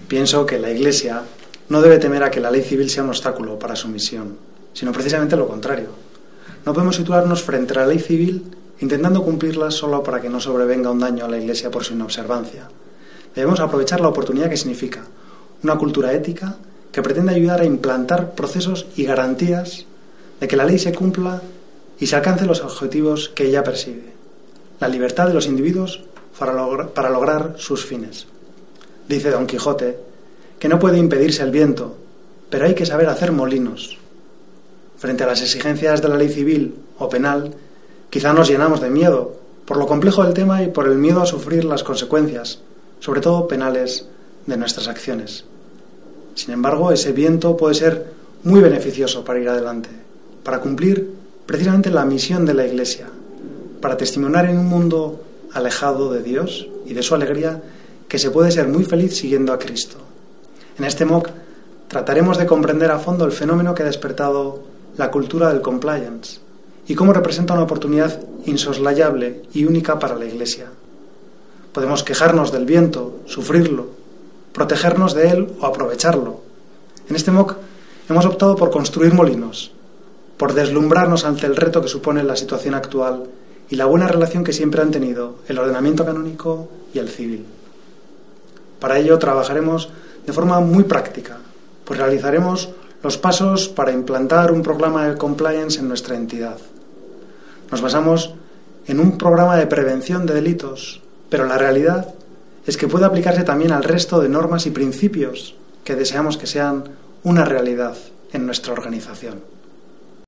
Pienso que la Iglesia no debe temer a que la ley civil sea un obstáculo para su misión, sino precisamente lo contrario. No podemos situarnos frente a la ley civil intentando cumplirla solo para que no sobrevenga un daño a la Iglesia por su inobservancia. Debemos aprovechar la oportunidad que significa una cultura ética que pretende ayudar a implantar procesos y garantías de que la ley se cumpla y se alcancen los objetivos que ella persigue. La libertad de los individuos para lograr sus fines. Dice Don Quijote que no puede impedirse el viento, pero hay que saber hacer molinos. Frente a las exigencias de la ley civil o penal, quizá nos llenamos de miedo por lo complejo del tema y por el miedo a sufrir las consecuencias, sobre todo penales, de nuestras acciones. Sin embargo, ese viento puede ser muy beneficioso para ir adelante, para cumplir precisamente la misión de la Iglesia, para testimoniar en un mundo alejado de Dios y de su alegría que se puede ser muy feliz siguiendo a Cristo. En este MOOC trataremos de comprender a fondo el fenómeno que ha despertado la cultura del compliance y cómo representa una oportunidad insoslayable y única para la Iglesia. Podemos quejarnos del viento, sufrirlo, protegernos de él o aprovecharlo. En este MOOC hemos optado por construir molinos, por deslumbrarnos ante el reto que supone la situación actual y la buena relación que siempre han tenido el ordenamiento canónico y el civil. Para ello trabajaremos de forma muy práctica, pues realizaremos los pasos para implantar un programa de compliance en nuestra entidad. Nos basamos en un programa de prevención de delitos, pero la realidad es que puede aplicarse también al resto de normas y principios que deseamos que sean una realidad en nuestra organización.